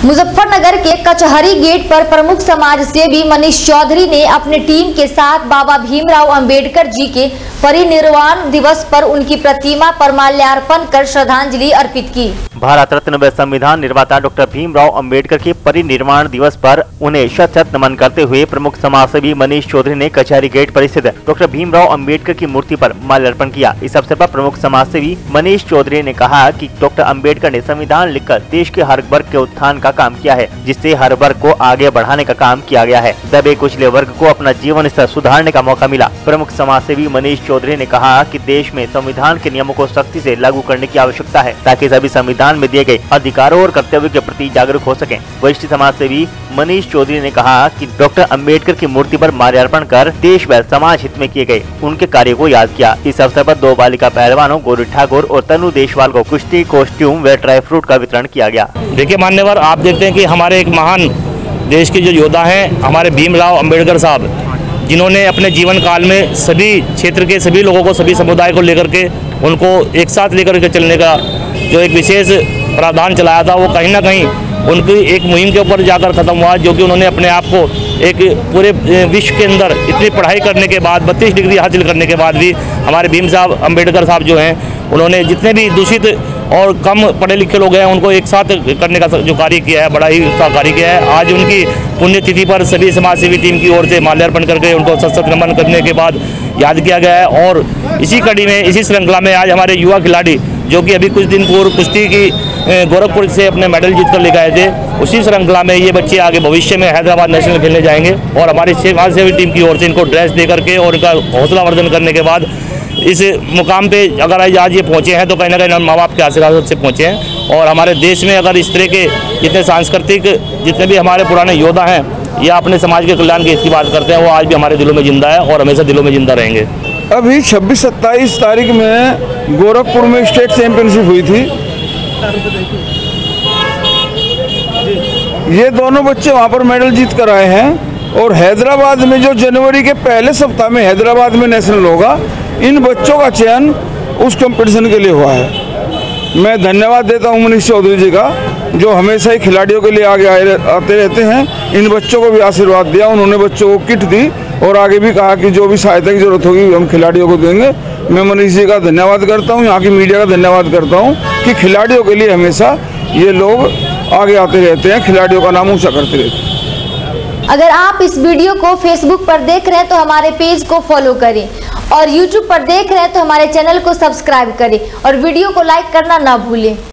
मुजफ्फरनगर के कचहरी गेट पर प्रमुख समाज सेवी मनीष चौधरी ने अपने टीम के साथ बाबा भीमराव अंबेडकर जी के परिनिर्वाण दिवस पर उनकी प्रतिमा पर माल्यार्पण कर श्रद्धांजलि अर्पित की। भारत रत्न व संविधान निर्माता डॉक्टर भीमराव अंबेडकर के परिनिर्वाण दिवस पर उन्हें शत शत नमन करते हुए प्रमुख समाजसेवी मनीष चौधरी ने कचहरी गेट पर स्थित डॉक्टर भीमराव अंबेडकर की मूर्ति पर माल्यार्पण किया। इस अवसर पर प्रमुख समाजसेवी मनीष चौधरी ने कहा कि डॉक्टर अंबेडकर ने संविधान लिखकर देश के हर वर्ग के उत्थान का काम किया है, जिससे हर वर्ग को आगे बढ़ाने का काम किया गया है। दबे कुचले वर्ग को अपना जीवन स्तर सुधारने का मौका मिला। प्रमुख समाजसेवी मनीष चौधरी ने कहा कि देश में संविधान के नियमों को सख्ती से लागू करने की आवश्यकता है, ताकि सभी संविधान में दिए गए अधिकारों और कर्तव्यों के प्रति जागरूक हो सकें। वरिष्ठ समाजसेवी मनीष चौधरी ने कहा कि डॉक्टर अंबेडकर की मूर्ति पर माल्यार्पण कर देश व समाज हित में किए गए उनके कार्य को याद किया। इस अवसर पर दो बालिका पहलवानों गौरी ठाकुर और तनु देशवाल को कुश्ती, कॉस्ट्यूम व ड्राई फ्रूट का वितरण किया गया। देखिए मान्यवर, आप देखते हैं कि हमारे एक महान देश के जो योद्धा हैं हमारे भीमराव अंबेडकर साहब, जिन्होंने अपने जीवन काल में सभी क्षेत्र के सभी लोगों को, सभी समुदाय को लेकर के उनको एक साथ लेकर के चलने का जो एक विशेष प्रावधान चलाया था, वो कहीं ना कहीं उनकी एक मुहिम के ऊपर जाकर ख़त्म हुआ, जो कि उन्होंने अपने आप को एक पूरे विश्व के अंदर इतनी पढ़ाई करने के बाद 32 डिग्री हासिल करने के बाद भी हमारे भीम साहब अंबेडकर साहब जो हैं, उन्होंने जितने भी दूषित और कम पढ़े लिखे लोग हैं उनको एक साथ करने का जो कार्य किया है, बड़ा ही उसका कार्य किया है। आज उनकी पुण्यतिथि पर सभी समाजसेवी टीम की ओर से माल्यार्पण करके उनको सशक्त नमन करने के बाद याद किया गया है। और इसी कड़ी में, इसी श्रृंखला में आज हमारे युवा खिलाड़ी जो कि अभी कुछ दिन पूर्व कुश्ती की गोरखपुर से अपने मेडल जीत कर लेकर आए थे, उसी श्रृंखला में ये बच्चे आगे भविष्य में हैदराबाद नेशनल खेलने जाएंगे। और हमारी समाजसेवी टीम की ओर से इनको ड्रेस दे करके और इनका हौसला वर्धन करने के बाद इस मुकाम पे अगर आज ये पहुँचे हैं तो कहीं ना कहीं माँ बाप के आशीर्वाद से पहुँचे हैं। और हमारे देश में अगर इस तरह के जितने सांस्कृतिक जितने भी हमारे पुराने योद्धा हैं या अपने समाज के कल्याण की इसकी बात करते हैं, वो आज भी हमारे दिलों में जिंदा है और हमेशा दिलों में जिंदा रहेंगे। अभी 26-27 तारीख में गोरखपुर में स्टेट चैंपियनशिप हुई थी। ये दोनों बच्चे वहाँ पर मेडल जीत कर आए हैं। और हैदराबाद में जो जनवरी के पहले सप्ताह में हैदराबाद में नेशनल होगा, इन बच्चों का चयन उस कंपटीशन के लिए हुआ है। मैं धन्यवाद देता हूँ मनीष चौधरी जी का, जो हमेशा ही खिलाड़ियों के लिए आगे आते रहते हैं। इन बच्चों को भी आशीर्वाद दिया, उन्होंने बच्चों को किट दी और आगे भी कहा कि जो भी सहायता की जरूरत होगी हम खिलाड़ियों को देंगे। मैं मनीष जी का धन्यवाद करता हूँ, यहाँ की मीडिया का धन्यवाद करता हूँ कि खिलाड़ियों के लिए हमेशा ये लोग आगे आते रहते हैं, खिलाड़ियों का नाम ऊँचा करते रहते हैं। अगर आप इस वीडियो को फेसबुक पर देख रहे हैं तो हमारे पेज को फॉलो करें, और यूट्यूब पर देख रहे हैं तो हमारे चैनल को सब्सक्राइब करें और वीडियो को लाइक करना ना भूलें।